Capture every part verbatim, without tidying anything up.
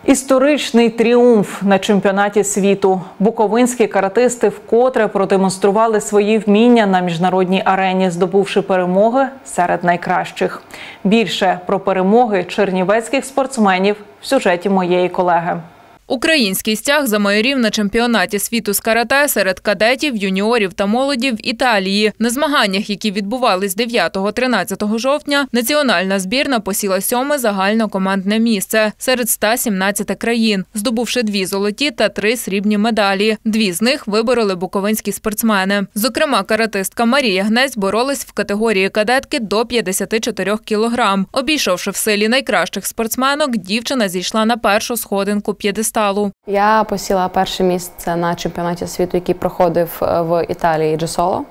Історичний тріумф на чемпіонаті світу. Буковинські каратисти вкотре продемонстрували свої вміння на міжнародній арені, здобувши перемоги серед найкращих. Більше про перемоги чернівецьких спортсменів в сюжеті моєї колеги. Український стяг замайорів на чемпіонаті світу з карате серед кадетів, юніорів та молоді в Італії. На змаганнях, які відбувались дев'ятого-тринадцятого жовтня, національна збірна посіла сьоме загальнокомандне місце серед ста сімнадцяти країн, здобувши дві золоті та три срібні медалі. Дві з них вибороли буковинські спортсмени. Зокрема, каратистка Марія Гнесь боролась в категорії кадетки до п'ятдесяти чотирьох кілограм. Обійшовши в силі найкращих спортсменок, дівчина зійшла на першу сходинку п'єдесталу. Я посіла перше місце на чемпіонаті світу, який проходив в Італії Джесоло.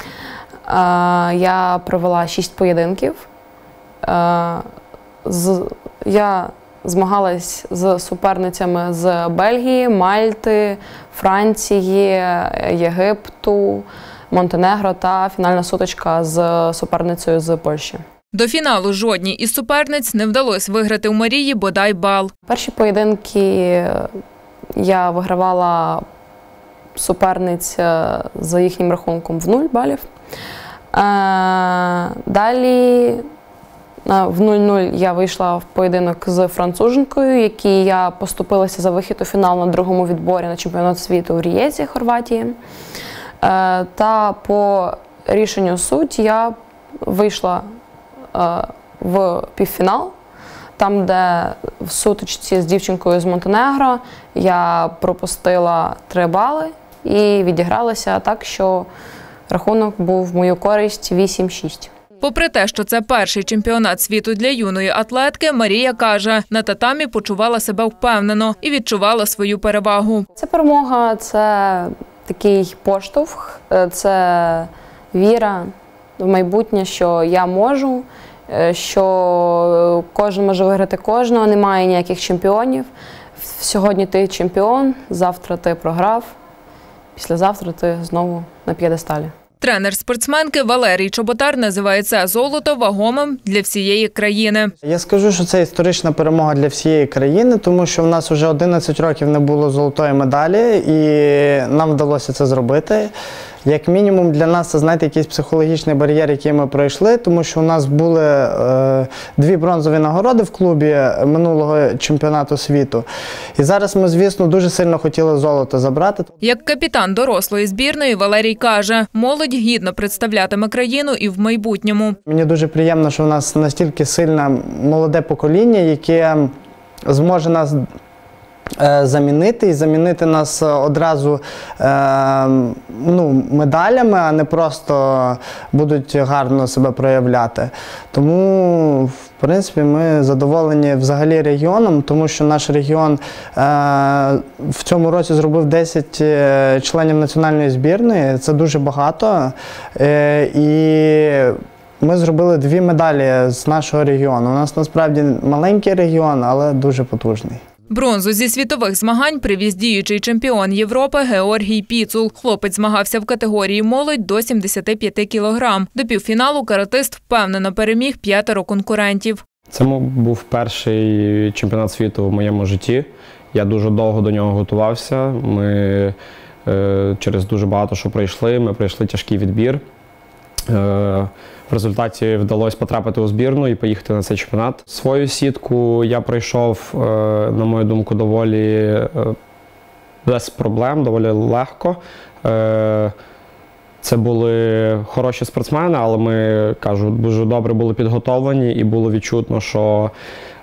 Я провела шість поєдинків. Я змагалась з суперницями з Бельгії, Мальти, Франції, Єгипту, Монтенегро та фінальна сутичка з суперницею з Польщі. До фіналу жодній із суперниць не вдалося виграти у Марії бодай бал. Перші поєдинки я вигравала суперниць за їхнім рахунком в нуль балів. Далі в нуль-нуль я вийшла в поєдинок з француженкою, якій я поступилася за вихід у фінал на другому відборі на чемпіонат світу в Рієці, Хорватії. Та по рішенню судді я вийшла в півфінал, там, де в сутичці з дівчинкою з Монтенегро я пропустила три бали і відігралася так, що рахунок був в мою користь вісім шість. Попри те, що це перший чемпіонат світу для юної атлетки, Марія каже, на татамі почувала себе впевнено і відчувала свою перевагу. Це перемога, це такий поштовх, це віра в майбутнє, що я можу, що кожен може виграти кожного, немає ніяких чемпіонів. Сьогодні ти чемпіон, завтра ти програв, післязавтра ти знову на п'єдесталі. Тренер спортсменки Валерій Чоботар називає це золото вагомим для всієї країни. Я скажу, що це історична перемога для всієї країни, тому що в нас вже одинадцять років не було золотої медалі, і нам вдалося це зробити. Як мінімум для нас це, знаєте, якийсь психологічний бар'єр, який ми пройшли, тому що у нас були е, дві бронзові нагороди в клубі минулого чемпіонату світу. І зараз ми, звісно, дуже сильно хотіли золото забрати. Як капітан дорослої збірної Валерій каже, молодь гідно представлятиме країну і в майбутньому. Мені дуже приємно, що у нас настільки сильне молоде покоління, яке зможе нас замінити і замінити нас одразу е, ну, медалями, а не просто будуть гарно себе проявляти. Тому, в принципі, ми задоволені взагалі регіоном, тому що наш регіон е, в цьому році зробив десять членів національної збірної. Це дуже багато. Е, і ми зробили дві медалі з нашого регіону. У нас насправді маленький регіон, але дуже потужний. Бронзу зі світових змагань привіз діючий чемпіон Європи Георгій Піцул. Хлопець змагався в категорії молодь до сімдесяти п'яти кілограм. До півфіналу каратист впевнено переміг п'ятеро конкурентів. Це був перший чемпіонат світу в моєму житті. Я дуже довго до нього готувався. Ми е, через дуже багато що пройшли. Ми пройшли тяжкий відбір. Е, В результаті вдалося потрапити у збірну і поїхати на цей чемпіонат. Свою сітку я пройшов, на мою думку, доволі без проблем, доволі легко. Це були хороші спортсмени, але ми, кажу, дуже добре були підготовлені і було відчутно, що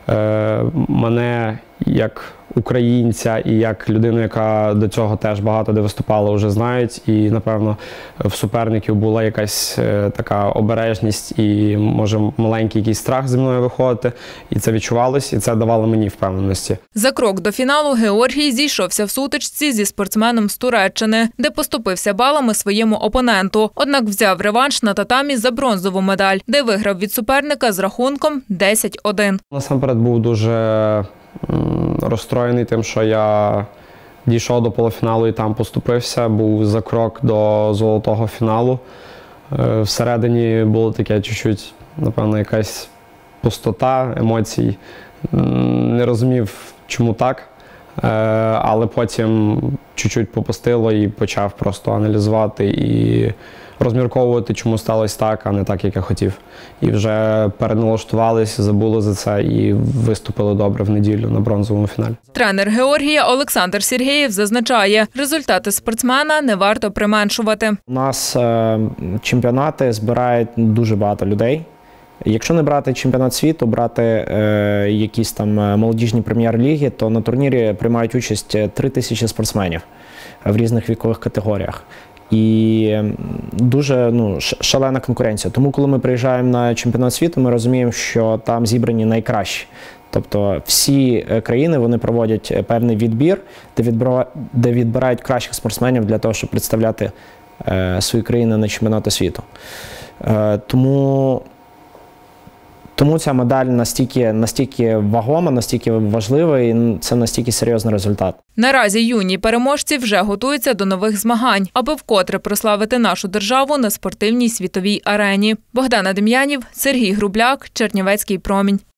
мене як українця і як людину, яка до цього теж багато де виступала, вже знають. І, напевно, в суперників була якась така обережність і, може, маленький якийсь страх зі мною виходити. І це відчувалось, і це давало мені впевненості. За крок до фіналу Георгій зійшовся в сутичці зі спортсменом з Туреччини, де поступився балами своєму опоненту. Однак взяв реванш на татамі за бронзову медаль, де виграв від суперника з рахунком десять один. Насамперед був дуже розстроєний тим, що я дійшов до полуфіналу і там поступився, був за крок до золотого фіналу. Всередині було таке чуть-чуть, напевно, якась пустота емоцій. Не розумів, чому так. Е, але потім чуть-чуть попустило і почав просто аналізувати і розмірковувати, чому сталося так, а не так, як я хотів. І вже переналаштувалися, забули за це і виступили добре в неділю на бронзовому фіналі. Тренер Георгія Олександр Сергієв зазначає, результати спортсмена не варто применшувати. У нас е, чемпіонати збирають дуже багато людей. Якщо не брати чемпіонат світу, брати е, якісь там молодіжні прем'єр-ліги, то на турнірі приймають участь три тисячі спортсменів в різних вікових категоріях. І дуже ну, шалена конкуренція. Тому, коли ми приїжджаємо на чемпіонат світу, ми розуміємо, що там зібрані найкращі. Тобто всі країни вони проводять певний відбір, де відбирають кращих спортсменів для того, щоб представляти е, свої країни на чемпіонаті світу. Е, тому Тому ця медаль настільки, настільки вагома, настільки важлива і це настільки серйозний результат. Наразі юні переможці вже готуються до нових змагань, аби вкотре прославити нашу державу на спортивній світовій арені. Богдана Дем'янів, Сергій Грубляк, Чернівецький промінь.